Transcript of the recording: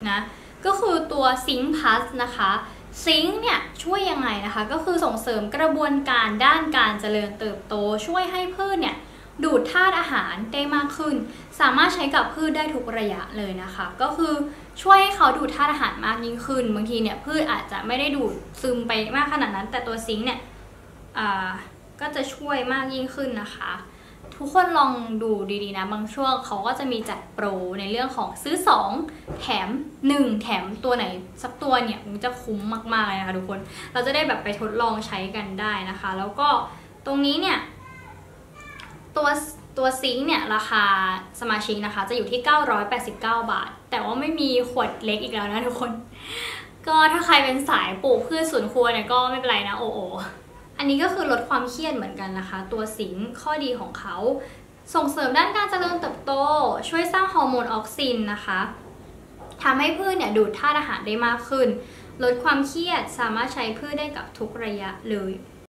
นะก็คือตัวซิงค์พลัสนะคะซิงค์เนี่ยช่วยยังไงนะคะก็คือส่งเสริมกระบวนการด้านการเจริญเติบโตช่วยให้พืชเนี่ยดูดธาตุอาหารได้มากขึ้นสามารถใช้กับพืชได้ทุกระยะเลยนะคะก็คือช่วยให้เขาดูดธาตุอาหารมากยิ่งขึ้นบางทีเนี่ยพืชอาจจะไม่ได้ดูดซึมไปมากขนาดนั้นแต่ตัวซิงค์เนี่ยก็จะช่วยมากยิ่งขึ้นนะคะทุกคนลองดูดีๆนะบางช่วงเขาก็จะมีจัดโปรในเรื่องของซื้อ2แถม1แถมตัวไหนสักตัวเนี่ยมันจะคุ้มมากๆเลยนะคะทุกคนเราจะได้แบบไปทดลองใช้กันได้นะคะแล้วก็ตรงนี้เนี่ยตัวซิงค์เนี่ยราคาสมาชิกนะคะจะอยู่ที่989 บาทแต่ว่าไม่มีขวดเล็กอีกแล้วนะทุกคนก็ถ้าใครเป็นสายปลูกพืชสวนครัวเนี่ยก็ไม่เป็นไรนะโออันนี้ก็คือลดความเครียดเหมือนกันนะคะตัวซิงค์ข้อดีของเขาส่งเสริมด้านการเจริญเติบโตช่วยสร้างฮอร์โมนออกซินนะคะทำให้พืชเนี่ยดูดธาตุอาหารได้มากขึ้นลดความเครียดสามารถใช้พืชได้กับทุกระยะเลย